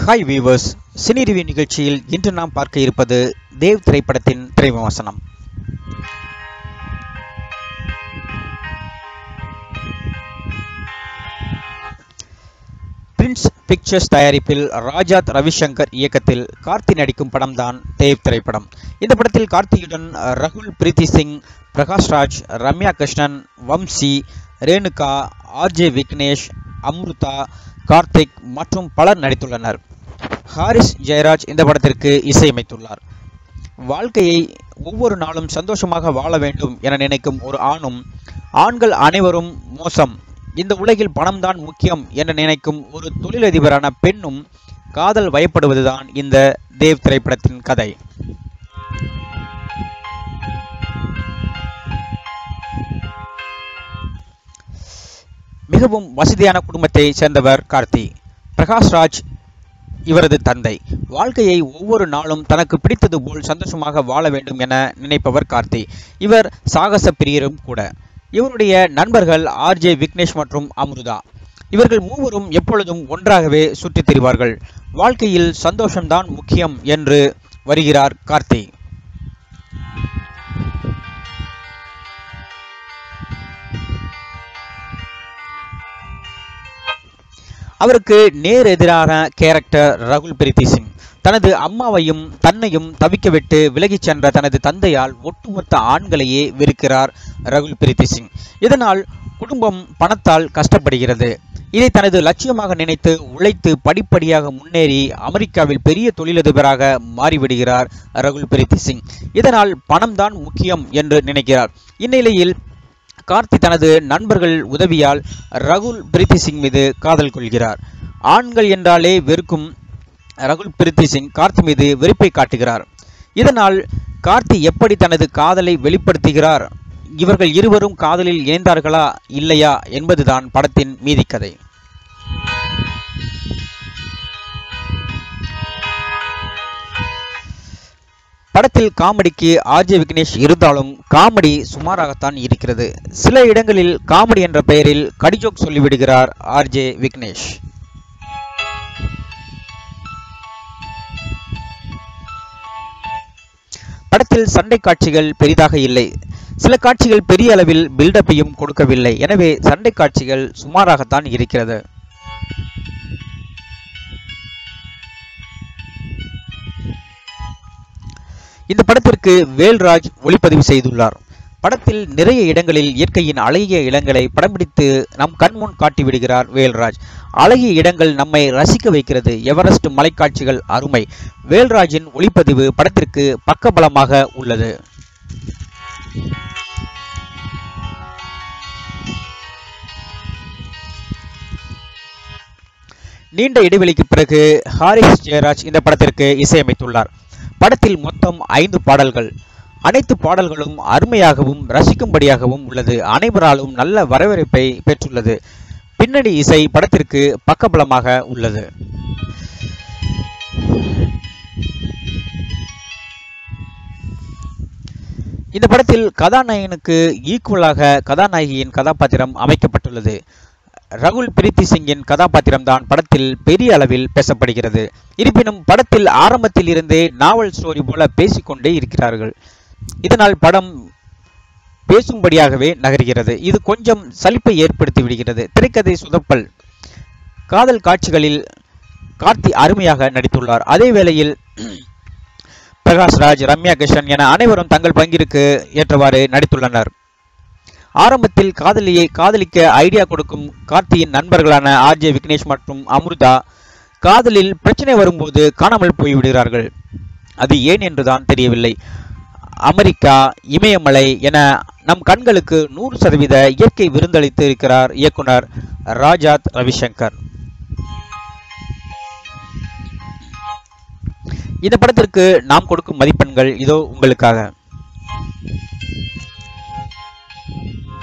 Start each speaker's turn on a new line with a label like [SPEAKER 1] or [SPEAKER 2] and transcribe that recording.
[SPEAKER 1] Hi viewers, cine review நிகழ்ச்சியில் இன்று நாம் பார்க்க இருப்பது தேவ் திரைப்படத்தின் திரைவிமர்சனம். பிரின்ஸ் பிக்சர்ஸ் தயாரிப்பில் ராஜாத் ரவிசங்கர் இயக்கத்தில் கார்த்தி நடிக்கும் படம்தான் தேவ் திரைப்படம். இந்த படத்தில் கார்த்தியுடன் ரகுல் பிரீத் சிங், பிரகாஷ் ராஜ், ரம்யா, கிருஷ்ணன், வம்சி, ரேணுகா, விக்னேஷ், அம்ருதா, கார்த்திக் மற்றும் பலர் நடித்துள்ளனர். ஜயராஜ் இந்த படத்திற்கு இசையமைத்துள்ளார். வாழ்க்கையை ஒவ்வொரு நாளும் சந்தோஷமாக வாழ வேண்டும் என நினைக்கும் ஒரு ஆணும், ஆண்கள் அனைவரும் மோசம், இந்த உலகில் பணம்தான் முக்கியம் என நினைக்கும் ஒரு தொழிலதிபரான பெண்ணும் காதல் வயப்படுவதுதான் இந்த தேவ் திரைப்படத்தின் கதை. மிகவும் வசதியான குடும்பத்தை சேர்ந்தவர் கார்த்தி. பிரகாஷ் ராஜ் இவரது தந்தை. வாழ்க்கையை ஒவ்வொரு நாளும் தனக்கு பிடித்தது போல் சந்தோஷமாக வாழ வேண்டும் என நினைப்பவர் கார்த்தி. இவர் சாகச பிரியரும் கூட. இவருடைய நண்பர்கள் விக்னேஷ் மற்றும் அம்ருதா. இவர்கள் மூவரும் எப்பொழுதும் ஒன்றாகவே சுற்றித் திரிவார்கள். வாழ்க்கையில் சந்தோஷம்தான் முக்கியம் என்று வருகிறார் கார்த்தி. அவருக்கு நேர் எதிரான கேரக்டர் ரகுல் பிரீத் சிங். தனது அம்மாவையும் தன்னையும் தவிக்க விட்டு விலகிச் சென்ற தனது தந்தையால் ஒட்டுமொத்த ஆண்களையே வெறுக்கிறார் ரகுல் பிரீத் சிங். இதனால் குடும்பம் பணத்தால் கஷ்டப்படுகிறது. இதை தனது லட்சியமாக நினைத்து உழைத்து படிப்படியாக முன்னேறி அமெரிக்காவில் பெரிய தொழிலதிபராக மாறிவிடுகிறார் ரகுல் பிரீத் சிங். இதனால் பணம்தான் முக்கியம் என்று நினைக்கிறார். இந்நிலையில் கார்த்தி தனது நண்பர்கள் உதவியால் ரகுல் பிரீத் சிங் மீது காதல் கொள்கிறார். ஆண்கள் என்றாலே வெறுக்கும் ரகுல் பிரீத் சிங் கார்த்தி மீது வெறுப்பை காட்டுகிறார். இதனால் கார்த்தி எப்படி தனது காதலை வெளிப்படுத்துகிறார், இவர்கள் இருவரும் காதலில் இணைந்தார்களா இல்லையா என்பதுதான் படத்தின் மீதி கதை. படத்தில் காமெடிக்கு விக்னேஷ் இருந்தாலும் காமெடி சுமாராகத்தான் இருக்கிறது. சில இடங்களில் காமெடி என்ற பெயரில் கடிஜோக் சொல்லிவிடுகிறார் விக்னேஷ். படத்தில் சண்டை காட்சிகள் பெரிதாக இல்லை. சில காட்சிகள் பெரிய அளவில் பில்டப்பையும் கொடுக்கவில்லை. எனவே சண்டை காட்சிகள் சுமாராகத்தான் இருக்கிறது. இந்த படத்திற்கு வேல்ராஜ் ஒளிப்பதிவு செய்துள்ளார். படத்தில் நிறைய இடங்களில் இயற்கையின் அழகிய இடங்களை படம் பிடித்து நம் கண்முன் காட்டிவிடுகிறார் வேல்ராஜ். அழகிய இடங்கள் நம்மை ரசிக்க வைக்கிறது. எவரெஸ்ட் மலைக்காட்சிகள் அருமை. வேல்ராஜின் ஒளிப்பதிவு படத்திற்கு பக்கபலமாக உள்ளது. நீண்ட இடைவெளிக்கு பிறகு ஜயராஜ் இந்த படத்திற்கு இசையமைத்துள்ளார். படத்தில் மொத்தம் 5 பாடல்கள். அனைத்து பாடல்களும் அருமையாகவும் ரசிக்கும்படியாகவும் உள்ளது. அனைவராலும் நல்ல வரவேற்பை பெற்றுள்ளது. பின்னணி இசை படத்திற்கு பக்கபலமாக உள்ளது. இந்த படத்தில் கதாநாயகனுக்கு ஈக்குவலாக கதாநாயகியின் கதாபாத்திரம் அமைக்கப்பட்டுள்ளது. ரகுல் பிரீத் சிங்கின் கதாபாத்திரம் தான் படத்தில் பெரிய அளவில் பேசப்படுகிறது. இருப்பினும் படத்தில் ஆரம்பத்தில் இருந்தே நாவல் ஸ்டோரி போல பேசிக்கொண்டே இருக்கிறார்கள். இதனால் படம் பேசும்படியாகவே நகர்கிறது. இது கொஞ்சம் சலிப்பை ஏற்படுத்தி விடுகிறது. திரைக்கதை சுதப்பல். காதல் காட்சிகளில் கார்த்தி அருமையாக நடித்துள்ளார். அதே வேளையில் பிரகாஷ் ராஜ், ரம்யா, கிருஷ்ணன் என அனைவரும் தங்கள் பங்கிற்கு ஏற்றவாறு நடித்துள்ளனர். ஆரம்பத்தில் காதலிக்க ஐடியா கொடுக்கும் கார்த்தியின் நண்பர்களான விக்னேஷ் மற்றும் அம்ருதா காதலில் பிரச்சனை வரும்போது காணாமல் போய்விடுகிறார்கள். அது ஏன் என்றுதான் தெரியவில்லை. அமெரிக்கா, இமயமலை என நம் கண்களுக்கு 100% இயற்கை விருந்தளித்து இருக்கிறார் இயக்குனர் ராஜாத் ரவிசங்கர். இந்த படத்திற்கு நாம் கொடுக்கும் மதிப்பெண்கள் இதோ உங்களுக்காக.